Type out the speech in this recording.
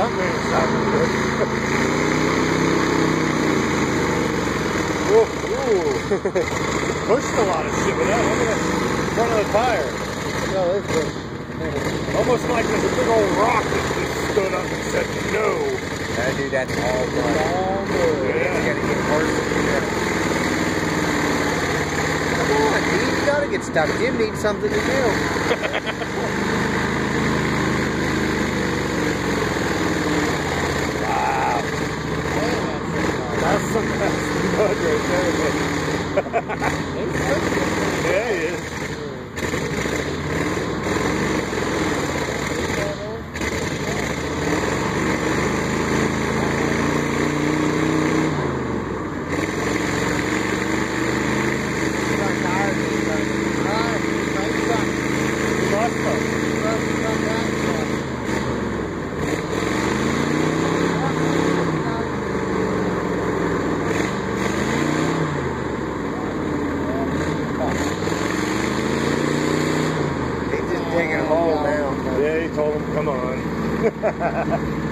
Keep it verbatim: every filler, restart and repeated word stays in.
Something ain't sounding good. Ooh, ooh. Pushed a lot of shit with that. Look at the front of the tire. No, that's good. Almost like there's a big old rock that just stood up and said no. I do that all the time. All good. Yeah. You gotta get worse and better. Come on, dude. You gotta get stuck. Jim needs something to do. Wow. That's some that's some mud right there. Yeah, he is. He's just taking a hole now. Yeah, he told him, come on.